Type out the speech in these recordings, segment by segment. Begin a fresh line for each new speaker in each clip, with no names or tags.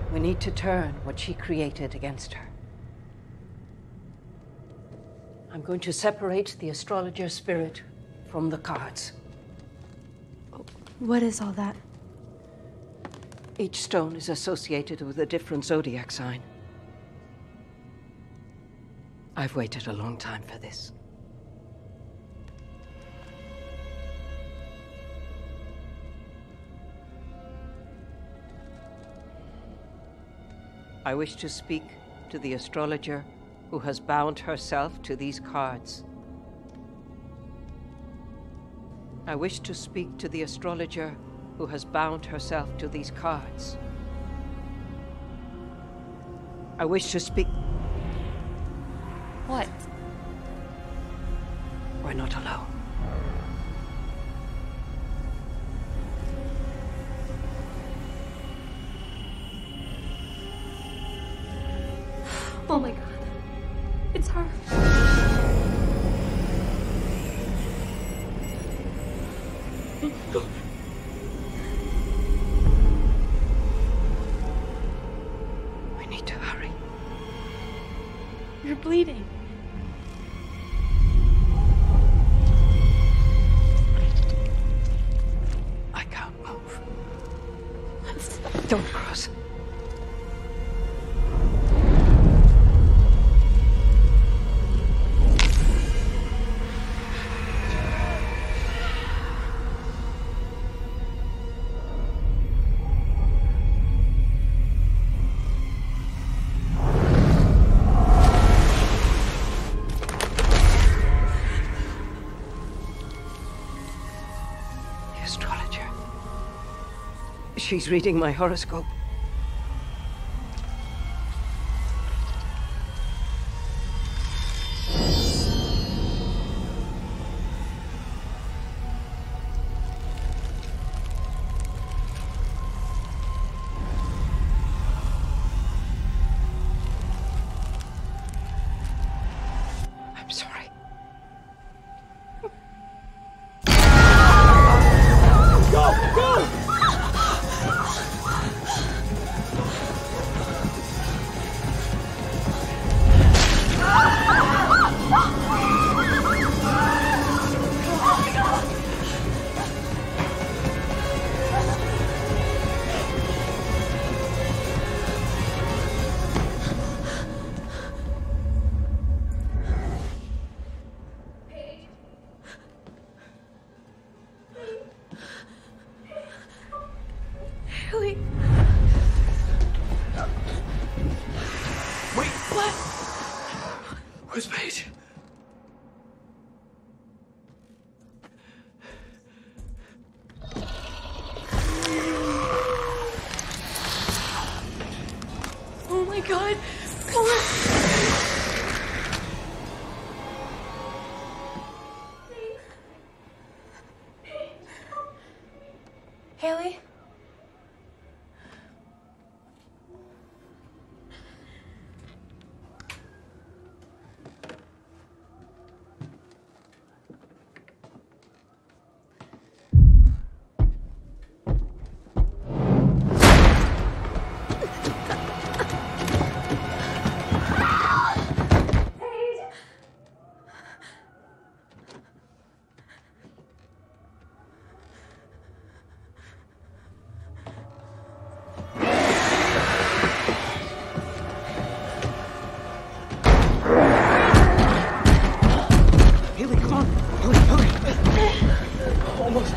We need to turn what she created against her. I'm going to separate the astrologer spirit from the cards.
What is all that?
Each stone is associated with a different zodiac sign. I've waited a long time for this. I wish to speak to the astrologer who has bound herself to these cards. I wish to speak to the astrologer who has bound herself to these cards. I wish to speak...
What?
We're not alone.
Oh my God. It's her.
We need to hurry.
You're bleeding.
I can't move. Don't cross. Astrologer. She's reading my horoscope. I'm sorry.
Haley.
Wait,
What?
where's Paige?
Oh my God. Come on. Haley?
Haley, come on. Hurry, hurry.
Almost.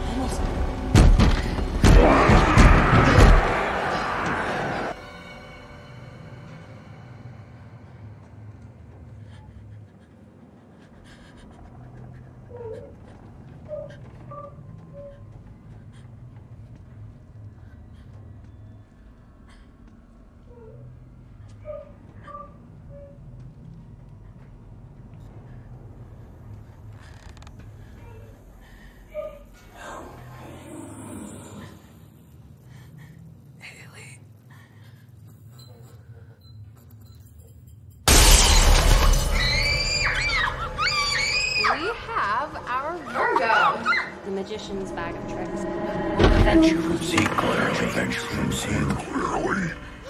We have our Virgo. The magician's bag of tricks.
Adventure from sea clearly. Adventure from sea clearly.